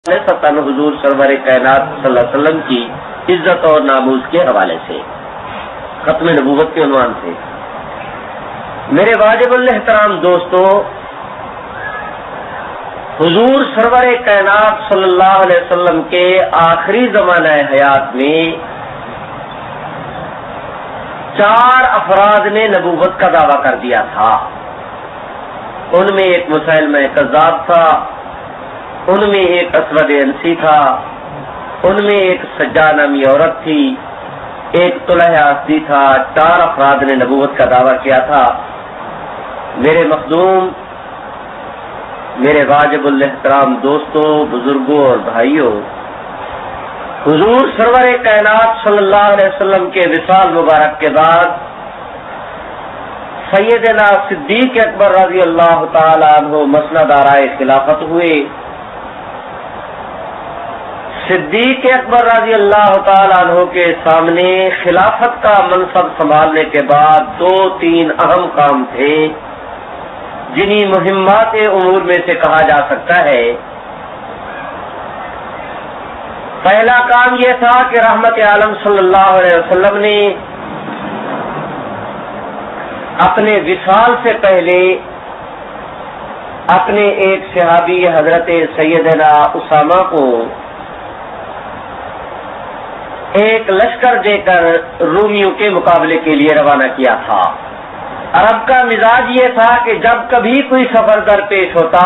ستن حضور سرور کائنات صلی اللہ علیہ وسلم کی عزت اور ناموز کے حوالے سے ختم نبوت کے عنوان سے میرے واجب الاحترام دوستو، حضور سرور کائنات صلی اللہ علیہ وسلم کے آخری زمانہ حیات میں 4 افراد نے نبوت کا دعویٰ کر دیا تھا۔ ان میں ایک مسیلمہ کذاب تھا، ان میں ایک اسود انسی تھا، ان میں ایک سجا نامی عورت تھی، ایک طلحہ اسدی تھا۔ 4 افراد نے نبوت کا دعویٰ کیا تھا۔ میرے مخدوم، میرے واجب الاحترام دوستوں، بزرگوں اور بھائیوں، حضور سرور کائنات صلی اللہ علیہ وسلم کے وصال مبارک کے بعد سیدنا صدیق اکبر رضی اللہ تعالی عنہ مسند آرائے خلافت ہوئے۔ صدیق اکبر رضی اللہ تعالی عنہ کے سامنے خلافت کا منصب سنبھالنے کے بعد 2-3 اہم کام تھے، جنہیں مہمات امور میں سے کہا جا سکتا ہے۔ پہلا کام یہ تھا کہ رحمت عالم صلی اللہ علیہ وسلم نے اپنے وصال سے پہلے اپنے ایک صحابی حضرت سیدنا اسامہ کو ایک لشکر دے کر رومیوں کے مقابلے کے لیے روانہ کیا تھا۔ عرب کا مزاج یہ تھا کہ جب کبھی کوئی سفر درپیش ہوتا،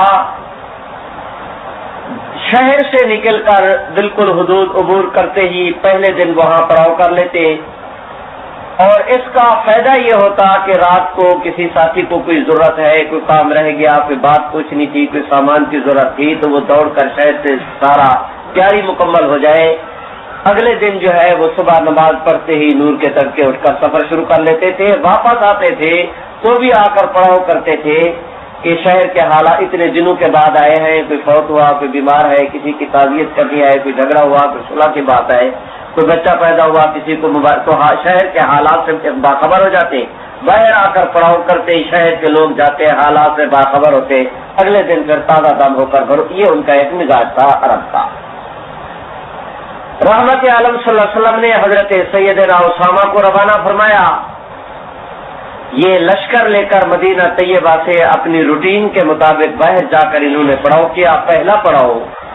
شہر سے نکل کر بالکل حدود عبور کرتے ہی پہلے دن وہاں پڑاؤ کر لیتے، اور اس کا فائدہ یہ ہوتا کہ رات کو کسی ساتھی کو کوئی ضرورت ہے، کوئی کام رہ گیا، کوئی بات پوچھنی تھی، کوئی سامان کی ضرورت تھی، تو وہ دوڑ کر شہر سے سارا تیاری مکمل ہو جائے۔ اگلے دن جو ہے وہ صبح نماز پڑھتے ہی نور کے تڑکے اٹھ کر سفر شروع کر لیتے تھے۔ واپس آتے تھے تو بھی آ کر پڑاؤ کرتے تھے کہ شہر کے حالات اتنے دنوں کے بعد آئے ہیں، کوئی فوت ہوا، کوئی بیمار ہے، کسی کی تعزیت کرنی ہے، کوئی جھگڑا ہوا، کوئی صلح کی بات ہے، کوئی بچہ پیدا ہوا، کسی کو تو شہر کے حالات سے باخبر ہو جاتے۔ باہر آ کر پڑاؤ کرتے، شہر کے لوگ جاتے، حالات سے باخبر ہوتے، اگلے دن پھر تازہ دم ہو کر یہ ان کا ایک مزاج تھا عرب کا۔ رحمت عالم صلی اللہ علیہ وسلم نے حضرت سیدنا اسامہ کو روانہ فرمایا۔ یہ لشکر لے کر مدینہ طیبہ سے اپنی روٹین کے مطابق باہر جا کر انہوں نے پڑاؤ کیا۔ پہلا پڑاؤ،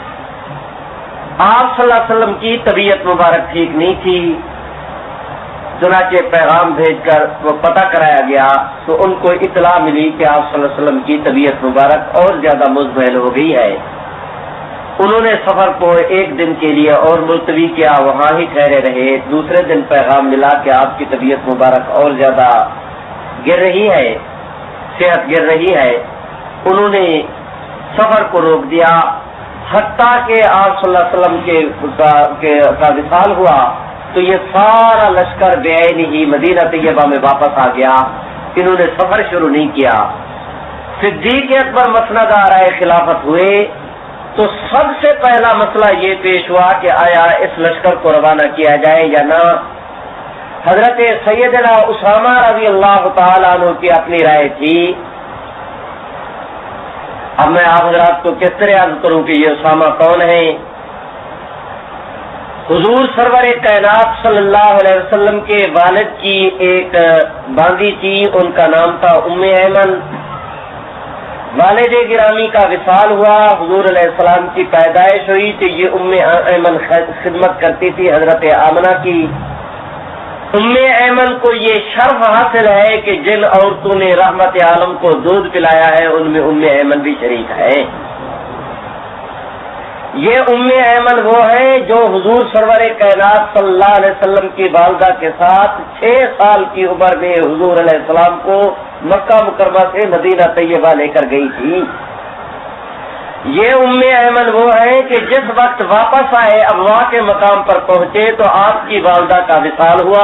آپ صلی اللہ علیہ وسلم کی طبیعت مبارک ٹھیک نہیں تھی، چنانچہ پیغام بھیج کر وہ پتہ کرایا گیا تو ان کو اطلاع ملی کہ آپ صلی اللہ علیہ وسلم کی طبیعت مبارک اور زیادہ مزمحل ہو گئی ہے۔ انہوں نے سفر کو 1 دن کے لیے اور ملتوی کیا، وہاں ہی ٹھہرے رہے۔ دوسرے دن پیغام ملا کہ آپ کی طبیعت مبارک اور زیادہ گر رہی ہے، صحت گر رہی ہے۔ انہوں نے سفر کو روک دیا، حتیٰ کہ آپ صلی اللہ علیہ وسلم کا وصال ہوا تو یہ سارا لشکر بعین ہی مدینہ طیبہ میں واپس آ گیا۔ انہوں نے سفر شروع نہیں کیا۔ صدیق اکبر مسند آرائے خلافت ہوئے تو سب سے پہلا مسئلہ یہ پیش ہوا کہ آیا اس لشکر کو روانہ کیا جائے یا نہ۔ حضرت سیدنا اسامہ رضی اللہ تعالی عنہ کی اپنی رائے تھی۔ اب میں آپ حضرات کو کس طرح عرض کروں کہ یہ اسامہ کون ہے؟ حضور سرور کائنات صلی اللہ علیہ وسلم کے والد کی ایک باندی تھی، ان کا نام تھا ام ایمن۔ والد گرامی کا وصال ہوا، حضور علیہ السلام کی پیدائش ہوئی تو یہ ام ایمن خدمت کرتی تھی حضرت آمنہ کی۔ ام ایمن کو یہ شرف حاصل ہے کہ جن عورتوں نے رحمت عالم کو دودھ پلایا ہے ان میں ام ایمن بھی شریک ہے۔ یہ ام ایمن وہ ہے جو حضور سرور کائنات صلی اللہ علیہ وسلم کی والدہ کے ساتھ 6 سال کی عمر میں حضور علیہ السلام کو مکہ مکرمہ سے مدینہ طیبہ لے کر گئی تھی۔ یہ ام ایمن وہ ہے کہ جس وقت واپس آئے، ابوا کے مقام پر پہنچے تو آپ کی والدہ کا وصال ہوا۔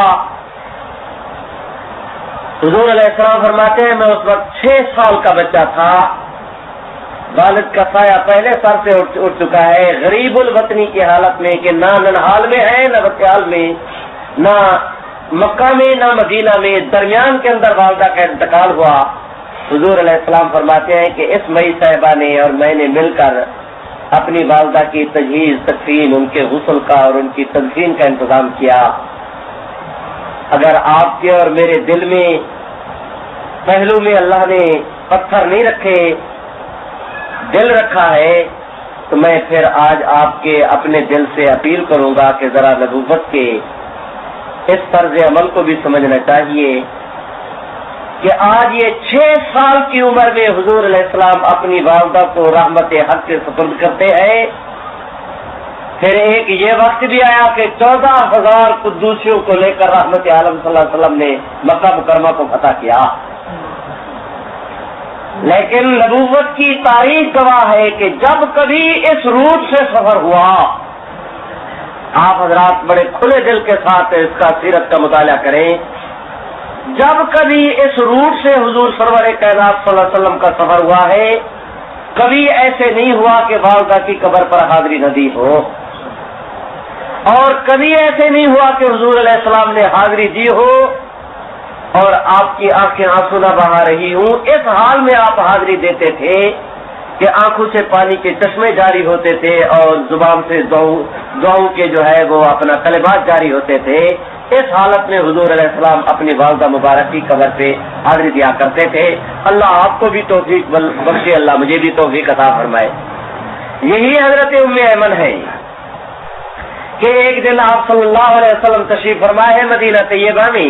حضور علیہ السلام فرماتے ہیں میں اس وقت 6 سال کا بچہ تھا، والد کا سایہ پہلے سر سے اٹھ چکا ہے، غریب الوطنی کی حالت میں کہ نہ ننہال میں ہے، نہ بطیال میں، نہ مکہ میں، نہ مدینہ میں، درمیان کے اندر والدہ کا انتقال ہوا۔ حضور علیہ السلام فرماتے ہیں کہ اس مئی صاحبہ نے اور میں نے مل کر اپنی والدہ کی تجہیز تکفین، ان کے غسل کا اور ان کی تدفین کا انتظام کیا۔ اگر آپ کے اور میرے دل میں پہلو میں اللہ نے پتھر نہیں رکھے، دل رکھا ہے، تو میں پھر آج آپ کے اپنے دل سے اپیل کروں گا کہ ذرا نبوت کے اس طرز عمل کو بھی سمجھنا چاہیے کہ آج یہ 6 سال کی عمر میں حضور علیہ السلام اپنی والدہ کو رحمت حق کے سپرد کرتے ہیں۔ پھر ایک یہ وقت بھی آیا کہ 14,000 قدوسیوں کو لے کر رحمت عالم صلی اللہ علیہ وسلم نے مکہ مکرمہ کو فتح کیا، لیکن نبوت کی تاریخ گواہ ہے کہ جب کبھی اس روٹ سے سفر ہوا، آپ حضرات بڑے کھلے دل کے ساتھ اس کا سیرت کا مطالعہ کریں، جب کبھی اس روٹ سے حضور سرور کائنات صلی اللہ علیہ وسلم کا سفر ہوا ہے، کبھی ایسے نہیں ہوا کہ والدہ کی قبر پر حاضری نہ دی ہو، اور کبھی ایسے نہیں ہوا کہ حضور علیہ السلام نے حاضری دی ہو اور آپ کی آنکھیں آنسو نہ بہا رہی ہوں۔ اس حال میں آپ حاضری دیتے تھے کہ آنکھوں سے پانی کے چشمے جاری ہوتے تھے اور زبان سے دعاؤں کے جو ہے وہ اپنا کلمات جاری ہوتے تھے۔ اس حالت میں حضور علیہ السلام اپنی والدہ مبارک کی قبر پہ حاضری دیا کرتے تھے۔ اللہ آپ کو بھی توفیق بخشے، اللہ مجھے بھی توفیق عطا فرمائے۔ یہی حضرت ام ایمن ہے کہ ایک دن آپ صلی اللہ علیہ وسلم تشریف فرمائے ہیں مدینہ طیبہ میں،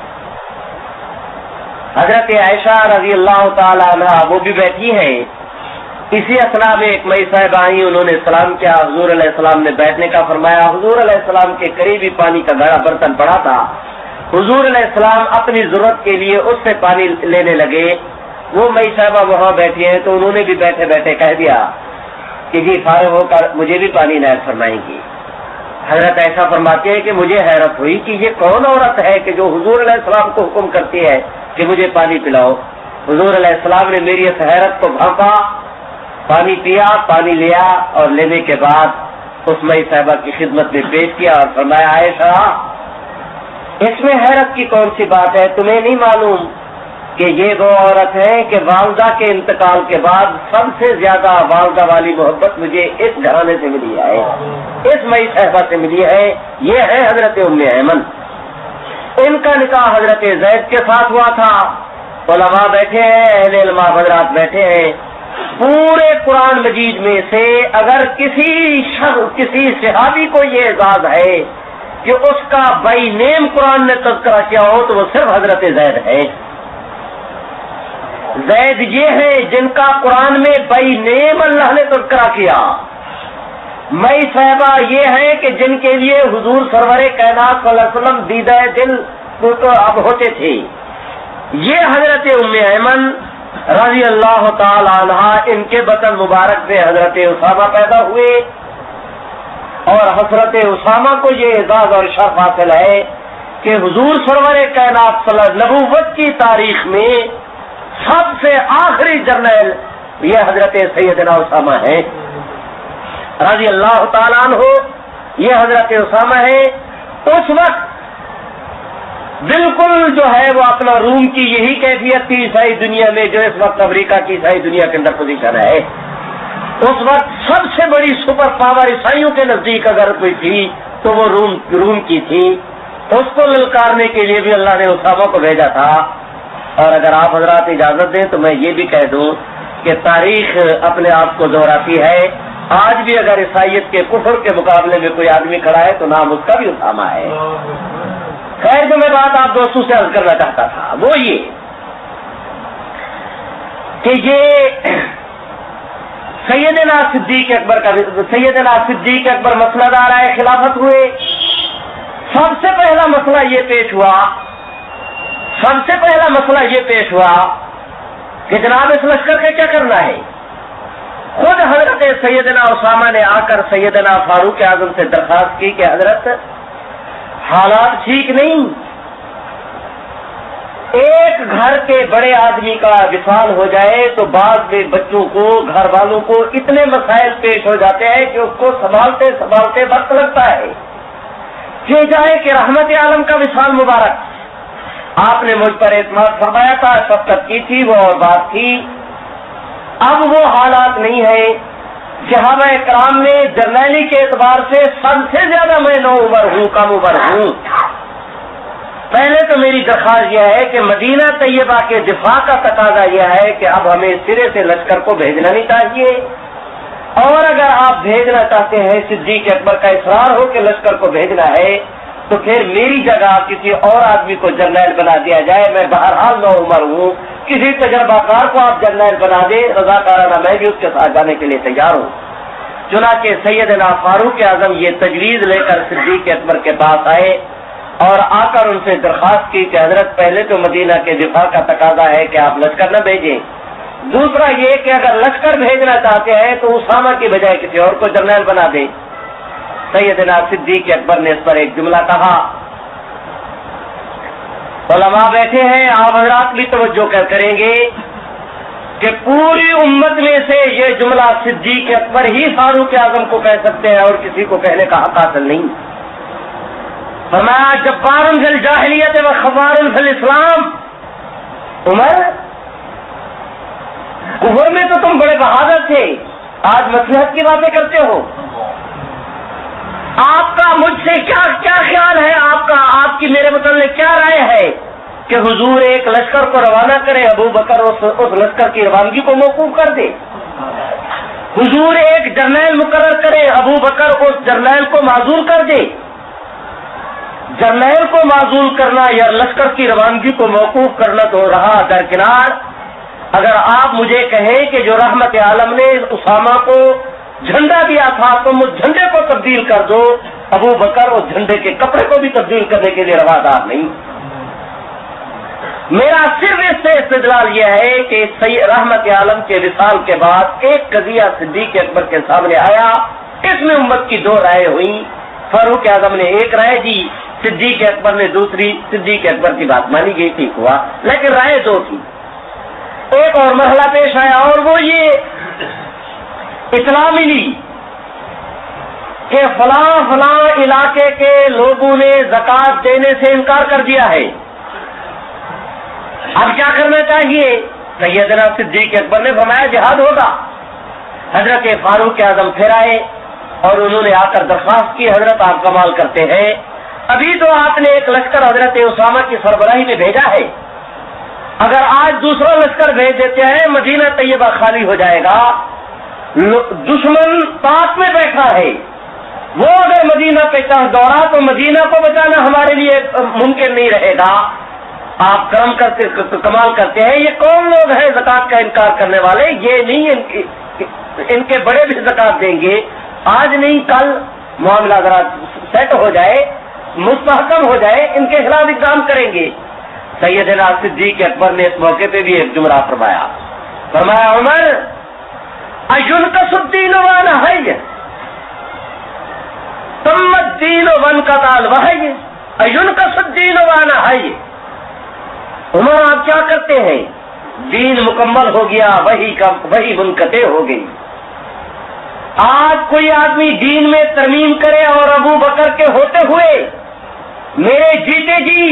حضرت عائشہ رضی اللہ تعالی عنہ وہ بھی بیٹھی ہیں۔ اسی اثنا میں ایک مئی صاحب آئی، انہوں نے سلام کیا، حضور علیہ السلام نے بیٹھنے کا فرمایا۔ حضور علیہ السلام کے قریب ہی پانی کا گھڑا برتن پڑا تھا، حضور علیہ السلام اپنی ضرورت کے لیے اس سے پانی لینے لگے۔ وہ مئی صاحبہ وہاں بیٹھی ہیں تو انہوں نے بھی بیٹھے بیٹھے کہہ دیا کہ جی فارغ ہو کر مجھے بھی پانی عنایت فرمائیں گی۔ حضرت ایسا فرماتے ہیں کہ مجھے حیرت ہوئی کہ یہ کون عورت ہے کہ جو حضور علیہ السلام کو حکم کرتی ہے کہ مجھے پانی پلاؤ۔ حضور علیہ السلام نے میری اس حیرت کو بھانپا، پانی پیا، پانی لیا اور لینے کے بعد اس مئی صاحبہ کی خدمت میں پیش کیا اور فرمایا عائشہ اس میں حیرت کی کون سی بات ہے؟ تمہیں نہیں معلوم کہ یہ وہ عورت ہے کہ والدہ کے انتقال کے بعد سب سے زیادہ والدہ والی محبت مجھے اس گھرانے سے ملی ہے، اس مئی صاحبہ سے ملی ہے، یہ ہے حضرت ام ایمن۔ ان کا نکاح حضرت زید کے ساتھ ہوا تھا۔ علماء بیٹھے ہیں، اہل علم حضرات بیٹھے ہیں، پورے قرآن مجید میں سے اگر کسی صحابی کو یہ اعزاز ہے کہ اس کا بائی نیم قرآن نے تذکرہ کیا ہو تو وہ صرف حضرت زید ہے۔ زید یہ ہیں جن کا قرآن میں بائی نیم اللہ نے تذکرہ کیا۔ مئی صاحبہ یہ ہیں کہ جن کے لیے حضور سرور کائنات صلی اللہ علیہ وسلم دیدہ دل تو اب ہوتے تھے۔ یہ حضرت ام ایمن رضی اللہ تعالی عنہ، ان کے بطن مبارک سے حضرت اسامہ پیدا ہوئے، اور حضرت اسامہ کو یہ اعزاز اور شرف حاصل ہے کہ حضور سرور کائنات صلی اللہ علیہ وسلم نبوت کی تاریخ میں سب سے آخری جرنیل یہ حضرت سیدنا اسامہ ہے رضی اللہ تعالیٰ عنہ۔ یہ حضرت اسامہ ہے، اس وقت بالکل جو ہے وہ اپنا روم کی یہی کیفیت تھی عیسائی دنیا میں جو اس وقت امریکہ کی عیسائی دنیا کے اندر پوزیشن ہے۔ اس وقت سب سے بڑی سپر پاور عیسائیوں کے نزدیک اگر کوئی تھی تو وہ روم کی تھی۔ اس کو للکارنے کے لیے بھی اللہ نے اسامہ کو بھیجا تھا۔ اور اگر آپ حضرات اجازت دیں تو میں یہ بھی کہہ دوں کہ تاریخ اپنے آپ کو دہراتی ہے۔ آج بھی اگر عیسائیت کے کفر کے مقابلے میں کوئی آدمی کھڑا ہے تو نام اس کا بھی اسامہ ہے۔ خیر جو میں بات آپ دوستوں سے عرض کرنا چاہتا تھا وہ یہ کہ یہ سیدنا صدیق اکبر مسئلہ دار آئے خلافت ہوئے۔ سب سے پہلا مسئلہ یہ پیش ہوا کہ جناب اس لشکر کا کیا کرنا ہے۔ خود حضرت سیدنا اسامہ نے آ کر سیدنا فاروق اعظم سے درخواست کی کہ حضرت حالات ٹھیک نہیں، ایک گھر کے بڑے آدمی کا وصال ہو جائے تو بعد میں بچوں کو، گھر والوں کو اتنے مسائل پیش ہو جاتے ہیں کہ اس کو سنبھالتے سنبھالتے وقت لگتا ہے کہ جائے کہ رحمت عالم کا وصال مبارک۔ آپ نے مجھ پر اعتماد فرمایا تھا، شفقت کی تھی، وہ اور بات تھی۔ اب وہ حالات نہیں ہے، صحابہ کرام میں جرنیلی کے اعتبار سے سب سے زیادہ میں نو عمر ہوں، کم عمر ہوں۔ پہلے تو میری درخواست یہ ہے کہ مدینہ طیبہ کے دفاع کا تقاضا یہ ہے کہ اب ہمیں سرے سے لشکر کو بھیجنا نہیں چاہیے، اور اگر آپ بھیجنا چاہتے ہیں، صدیق اکبر کا اصرار ہو کہ لشکر کو بھیجنا ہے، تو پھر میری جگہ کسی اور آدمی کو جرنیل بنا دیا جائے۔ میں بہرحال نو عمر ہوں، کسی تجربہ کار کو آپ جرنیل بنا دے، رضاکارانہ میں بھی اس کے ساتھ جانے کے لیے تیار ہوں۔ چنانچہ سیدنا فاروق اعظم یہ تجویز لے کر صدیق اکبر کے پاس آئے اور آ کر ان سے درخواست کی کہ حضرت پہلے تو مدینہ کے دفاع کا تقاضا ہے کہ آپ لشکر نہ بھیجیں، دوسرا یہ کہ اگر لشکر بھیجنا چاہتے ہیں تو اسامہ کی بجائے کسی اور کو جرنیل بنا دیں۔ سیدنا صدیق اکبر نے اس پر ایک جملہ کہا، علماء بیٹھے ہیں، آپ حضرات بھی توجہ کریں گے کہ پوری امت میں سے یہ جملہ صدیق اکبر ہی فاروق اعظم کو کہہ سکتے ہیں اور کسی کو کہنے کا حق حاصل نہیں۔ فرمایا جبار فی الجاہلیت و خبار فی الاسلام، عمر کفر میں تو تم بڑے بہادر تھے، آج مصلحت کی باتیں کرتے ہو۔ آپ کا مجھ سے کیا خیال ہے، آپ کی میرے متعلق کیا رائے ہے کہ حضور ایک لشکر کو روانہ کرے، ابو بکر اس لشکر کی روانگی کو موقوف کر دے، حضور ایک جرنیل مقرر کرے، ابو بکر اس جرنیل کو معزول کر دے۔ جرنیل کو معزول کرنا یا لشکر کی روانگی کو موقوف کرنا تو رہا درکنار، اگر آپ مجھے کہیں کہ جو رحمت عالم نے اسامہ کو جھنڈا دیا تھا تم اس جھنڈے کو تبدیل کر دو، ابو بکر اس جھنڈے کے کپڑے کو بھی تبدیل کرنے کے لیے روادار نہیں۔ میرا صرف اس سے استدلال یہ ہے کہ رحمت عالم کے وصال کے بعد ایک قضیہ صدیق اکبر کے سامنے آیا، اس میں امت کی دو رائے ہوئی، فاروق اعظم نے ایک رائے دی، صدیق اکبر نے دوسری، صدیق اکبر کی بات مانی گئی، ٹھیک ہوا، لیکن رائے دو تھی۔ ایک اور مرحلہ پیش آیا اور وہ یہ اطلاع ملی کہ فلاں علاقے کے لوگوں نے زکوٰۃ دینے سے انکار کر دیا ہے، اب کیا کرنا چاہیے؟ سیدنا صدیق اکبر نے فرمایا جہاد ہوگا۔ حضرت فاروق اعظم پھر آئے اور انہوں نے آ کر درخواست کی، حضرت آپ کمال کرتے ہیں، ابھی تو آپ نے ایک لشکر حضرت اسامہ کی سربراہی میں بھیجا ہے، اگر آج دوسرا لشکر بھیج دیتے ہیں مدینہ طیبہ خالی ہو جائے گا، دشمن پاس میں بیٹھا ہے، وہ اگر مدینہ پہ چڑھ دوڑا تو مدینہ کو بچانا ہمارے لیے ممکن نہیں رہے گا۔ آپ کرم کرتے کمال کرتے ہیں، یہ کون لوگ ہیں زکوٰۃ کا انکار کرنے والے؟ یہ نہیں، ان کے بڑے بھی زکوٰۃ دیں گے، آج نہیں کل معاملہ ذرا سیٹ ہو جائے، مستحکم ہو جائے، ان کے خلاف اقدام کریں گے۔ سیدنا صدیق اکبر نے اس موقع پہ بھی ایک جملہ فرمایا عمر اَيُنْقَصُ الدِّينُ وَنَحَيَّ ثُمَّ الدِّينُ وَانْقَطَعَ الْوَحْيُ اَيُنْقَصُ الدِّينُ وَنَحَيَّ، عمر آپ کیا کرتے ہیں؟ دین مکمل ہو گیا، وہی منقطع ہو گئی۔ آج کوئی آدمی دین میں ترمیم کرے اور ابو بکر کے ہوتے ہوئے میرے جیتے جی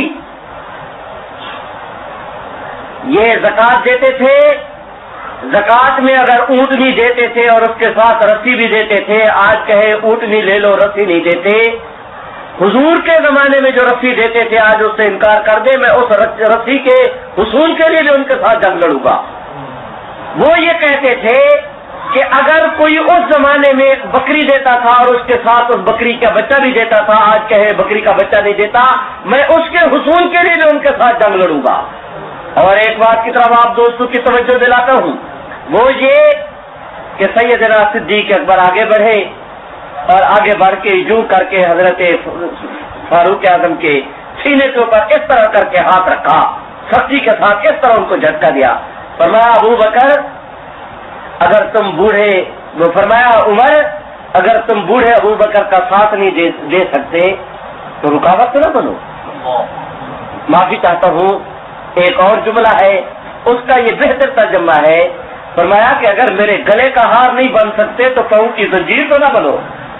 یہ زکوٰۃ دیتے تھے، زکوٰۃ میں اگر اونٹنی دیتے تھے اور اس کے ساتھ رسی بھی دیتے تھے، آج کہے اونٹنی لے لو رسی نہیں دیتے، حضور کے زمانے میں جو رسی دیتے تھے آج اس سے انکار کر دے، میں اس رسی کے حصول کے لیے بھی ان کے ساتھ جنگ لڑوں گا۔ وہ یہ کہتے تھے کہ اگر کوئی اس زمانے میں بکری دیتا تھا اور اس کے ساتھ اس بکری کا بچہ بھی دیتا تھا، آج کہے بکری کا بچہ نہیں دیتا، میں اس کے حصول کے لیے بھی ان کے ساتھ جنگ لڑوں گا۔ اور ایک بات کی طرف آپ دوستوں کی توجہ دلاتا ہوں، وہ یہ کہ سیدنا صدیق اکبر آگے بڑھے اور آگے بڑھ کے یوں کر کے حضرت فاروق اعظم کے سینے کے اوپر اس طرح کر کے ہاتھ رکھا، سختی کے ساتھ اس طرح ان کو جھٹکا دیا، فرمایا ابو بکر اگر تم بوڑھے، وہ فرمایا عمر اگر تم بوڑھے ابو بکر کا ساتھ نہیں دے سکتے تو رکاوٹ نہ بنو۔ معافی چاہتا ہوں، ایک اور جملہ ہے، اس کا یہ بہتر ترجمہ ہے، فرمایا کہ اگر میرے گلے کا ہار نہیں بن سکتے تو پاؤں کی زنجیر تو نہ بنو،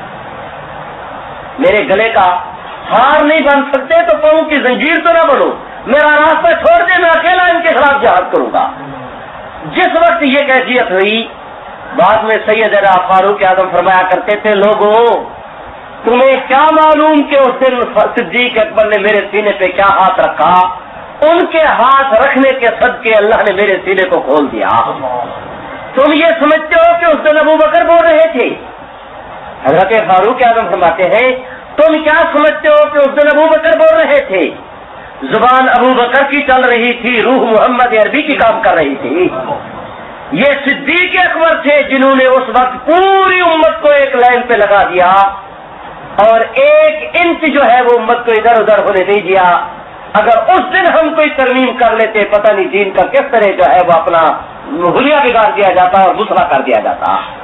میرے گلے کا ہار نہیں بن سکتے تو پاؤں کی زنجیر تو نہ بنو، میرا راستہ چھوڑ دے، میں اکیلا ان کے خلاف جہاد کروں گا۔ جس وقت یہ کیفیت ہوئی بعد میں سیدنا فاروق اعظم فرمایا کرتے تھے، لوگوں تمہیں کیا معلوم کہ اس دن صدیق اکبر نے میرے سینے پہ کیا ہاتھ رکھا، ان کے ہاتھ رکھنے کے صدقے اللہ نے میرے سینے کو کھول دیا۔ تم یہ سمجھتے ہو کہ اس دن ابو بکر بول رہے تھے؟ حضرت فاروق اعظم فرماتے ہیں، تم کیا سمجھتے ہو کہ اس دن ابو بکر بول رہے تھے؟ زبان ابو بکر کی چل رہی تھی، روح محمد عربی کی کام کر رہی تھی۔ یہ صدیق اکبر تھے جنہوں نے اس وقت پوری امت کو ایک لائن پہ لگا دیا اور ایک انچ جو ہے وہ امت کو ادھر ادھر ہونے نہیں دیا۔ اگر اس دن ہم کوئی ترمیم کر لیتے، پتہ نہیں دین کا کس طرح جو ہے وہ اپنا حلیہ بگاڑ دیا جاتا اور دوسرا کر دیا جاتا۔